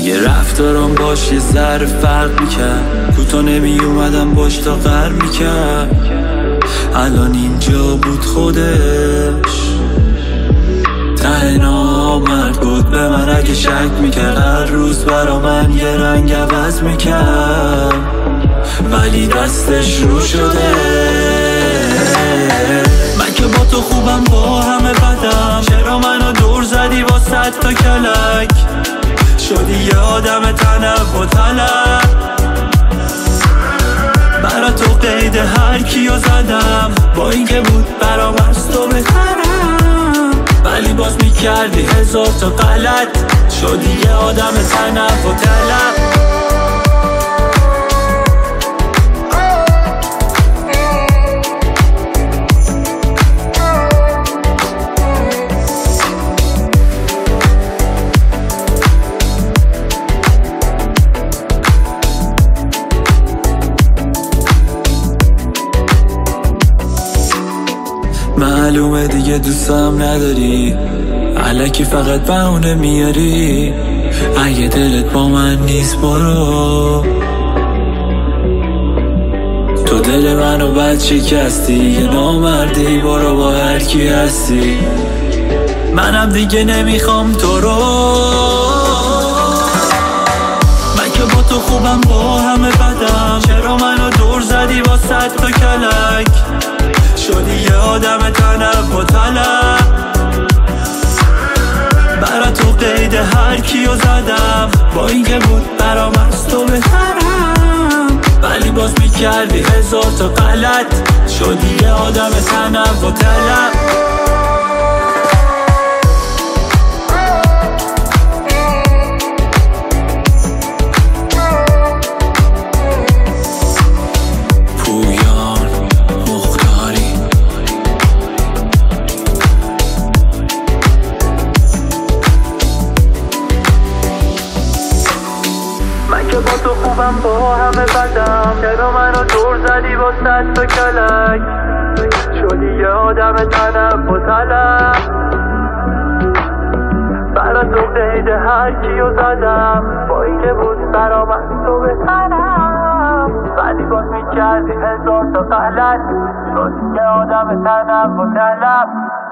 اگه رفتارم باش یه ذره فرق میکرد، کوتا نمی اومدم باش تا غر میکرد. الان اینجا بود خودش، ته نامرد بود به من اگه شک میکرد. هر روز برا من یه رنگ عوض میکرد، ولی دستش رو شده. من که با تو خوبم با همه بدم، چرا منو دور زدی با 100 تا کلک؟ شدی یه آدم تنوع و طلب، برا تو قید هر کیو زدم. با اینکه بود برام از تو بهترم، ولی باز میکردی هزار تا غلط. شدی یه آدم تنوع و طلب. معلومه دیگه دوستم نداری، الکی فقط بهونه میاری. اگه دلت با من نیست برو، تو دل منو بد شکستی. یه نامردی برو با هر کی هستی، منم دیگه نمیخوام تو رو. من که با تو خوبم با همه بدم، چرا منو دور زدی با 100 تا کلک؟ شدی یه آدم تنوع و طلب، برا تو قید هر کیو زدم. با اینکه بود برام از تو بهترم، ولی باز میکردی هزار تا غلط. شدی یه آدم تنوع و طلب. با تو خوبم با همه بدم، چرا منو دور زدی با 100 تا کلک؟ شدی یه آدم تنوع و طلب، برا تو قید هر کیو زدم. با اینکه بود برام از تو بهترم، ولی باز میکردی هزار تا غلط. شدی یه آدم تنوع و طلب.